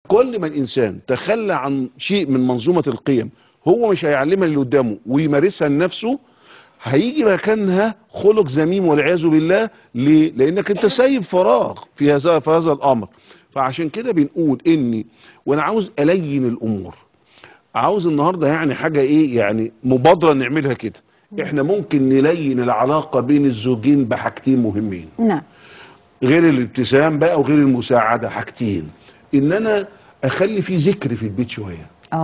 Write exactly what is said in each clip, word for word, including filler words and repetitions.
كل ما الانسان تخلى عن شيء من منظومه القيم هو مش هيعلمها اللي قدامه ويمارسها لنفسه، هيجي مكانها خلق ذميم والعياذ بالله. ليه؟ لانك انت سايب فراغ في هذا في هذا الامر. فعشان كده بنقول اني وانا عاوز الين الامور، عاوز النهارده يعني حاجه ايه، يعني مبادره نعملها كده. احنا ممكن نلين العلاقه بين الزوجين بحاجتين مهمين. نعم. غير الابتسام بقى وغير المساعده، حاجتين. ان انا اخلي في ذكر في البيت شويه.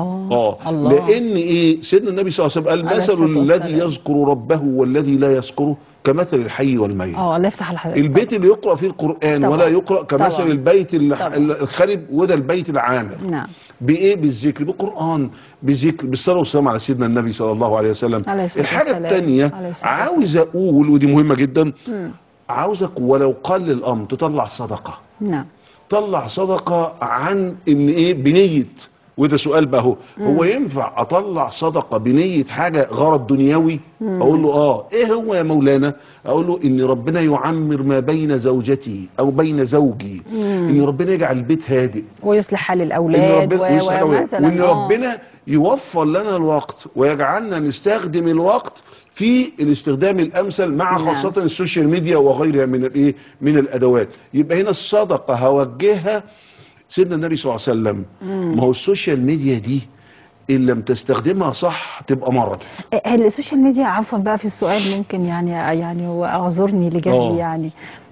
اه اه الله. لان ايه، سيدنا النبي صلى الله عليه وسلم قال مثل الذي يذكر ربه والذي لا يذكره كمثل الحي والميت. اه الله يفتح على حضرتك. البيت اللي يقرأ فيه القرآن طبعا. ولا يقرأ كمثل طبعا. البيت الخرب وده البيت العامر. نعم. بايه؟ بالذكر، بالقرآن، بذكر، بالصلاة والسلام على سيدنا النبي صلى الله عليه وسلم. عليه الحاجة الثانية عاوز اقول ودي مهمة جدا، م. عاوزك ولو قل الامر تطلع صدقة. نعم. طلع صدقة عن ان ايه، بنية. وده سؤال بقى، هو هو ينفع اطلع صدقه بنيه حاجه غرض دنيوي؟ مم. اقول له اه. ايه هو يا مولانا؟ اقول له ان ربنا يعمر ما بين زوجتي او بين زوجي، مم. ان ربنا يجعل البيت هادئ ويصلح حال الاولاد و... ومثلا وان ربنا يوفر لنا الوقت ويجعلنا نستخدم الوقت في الاستخدام الامثل مع خاصه نعم. السوشيال ميديا وغيرها من الايه، من الادوات. يبقى هنا الصدقه هوجهها سيدنا النبي صلى الله عليه وسلم. ما هو السوشيال ميديا دي ان لم تستخدمها صح تبقى مرض. السوشيال ميديا عفوا بقى في السؤال ممكن يعني يعني هو اعذرني لجهلي، يعني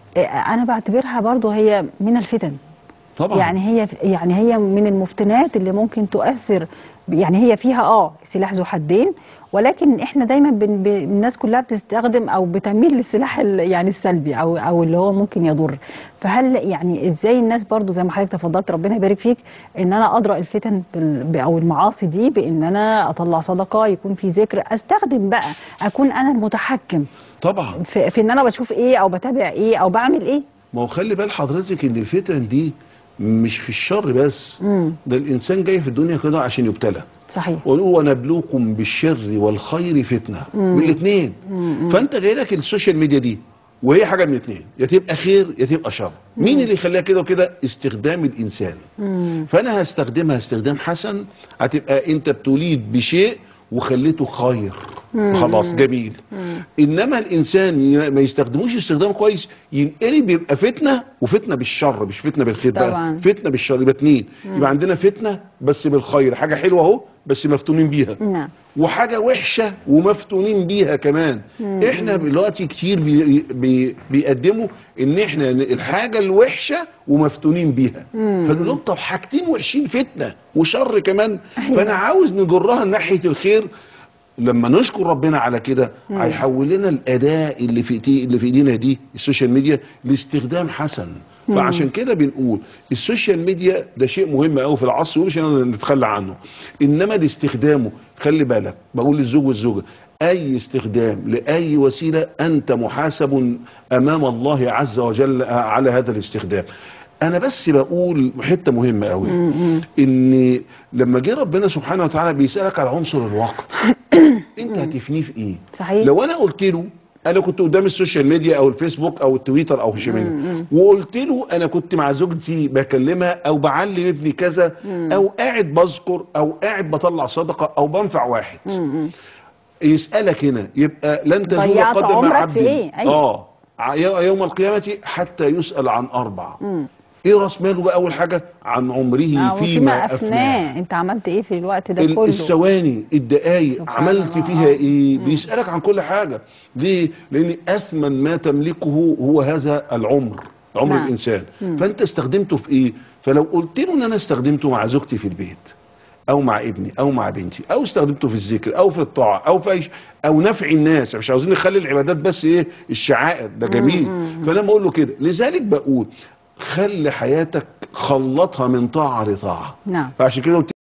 انا بعتبرها برضو هي من الفتن طبعا. يعني هي يعني هي من المفتنات اللي ممكن تؤثر، يعني هي فيها اه سلاح ذو حدين، ولكن احنا دايما بن ب... الناس كلها بتستخدم او بتميل للسلاح يعني السلبي او او اللي هو ممكن يضر. فهل يعني ازاي الناس برضو زي ما حضرتك تفضلت ربنا يبارك فيك ان انا ادرأ الفتن بال... او المعاصي دي بان انا اطلع صدقه، يكون في ذكر، استخدم بقى اكون انا المتحكم طبعا في, في ان انا بشوف ايه او بتابع ايه او بعمل ايه. ما هو خلي بال حضرتك ان الفتن دي مش في الشر بس، مم. ده الانسان جاي في الدنيا كده عشان يبتلى. صحيح. وقالوا ونبلوكم بالشر والخير فتنه، والاثنين. فانت جاي لك السوشيال ميديا دي وهي حاجه من الاثنين، يا تبقى خير يا تبقى شر. مم. مين اللي يخليها كده وكده؟ استخدام الانسان. مم. فانا هستخدمها استخدام حسن، هتبقى انت بتوليد بشيء وخليته خير. مم. خلاص جميل. مم. انما الانسان ما يستخدموش استخدام كويس ينقلب يبقى فتنه، وفتنه بالشر مش فتنه بالخير بقى، فتنه بالشر. يبقى اتنين، يبقى عندنا فتنه بس بالخير، حاجه حلوه اهو بس مفتونين بيها. نعم. وحاجه وحشه ومفتونين بيها كمان. مم. احنا دلوقتي كتير بي بي بيقدموا ان احنا الحاجه الوحشه ومفتونين بيها، فنقول لهم طب حاجتين وحشين فتنه وشر كمان. أيوة. فانا عاوز نجرها ناحيه الخير. لما نشكر ربنا على كده هيحول لنا الاداه اللي في اللي في ايدينا دي السوشيال ميديا لاستخدام حسن. مم. فعشان كده بنقول السوشيال ميديا ده شيء مهم قوي في العصر ومش نتخلى عنه، انما لاستخدامه خلي بالك. بقول للزوج والزوجه اي استخدام لاي وسيله انت محاسب امام الله عز وجل على هذا الاستخدام. انا بس بقول حته مهمه قوي، ان لما جه ربنا سبحانه وتعالى بيسالك على عنصر الوقت انت هتفنيه في ايه؟ صحيح. لو انا قلت له انا كنت قدام السوشيال ميديا او الفيسبوك او التويتر او الشمال وقلت له انا كنت مع زوجتي بكلمها او بعلم ابني كذا، مم. او قاعد بذكر او قاعد بطلع صدقه او بنفع واحد، مم. يسالك هنا يبقى لن تزول قدم عبد إيه؟ اه يوم القيامه حتى يسال عن اربع. مم. ايه راس ماله بقى؟ اول حاجه عن عمره فيما افناه. انت عملت ايه في الوقت ده كله؟ الثواني الدقايق عملت فيها ايه؟ مم. بيسالك عن كل حاجه. ليه؟ لان اثمن ما تملكه هو هذا العمر، عمر نعم. الانسان. مم. فانت استخدمته في ايه؟ فلو قلت له ان انا استخدمته مع زوجتي في البيت او مع ابني او مع بنتي، او استخدمته في الذكر او في الطاعه او في أي او نفع الناس، مش عاوزين نخلي العبادات بس ايه الشعائر، ده جميل. مم. فلما اقول له كده، لذلك بقول خلي حياتك خلطها من طاعه لطاعه. نعم. فعشان كده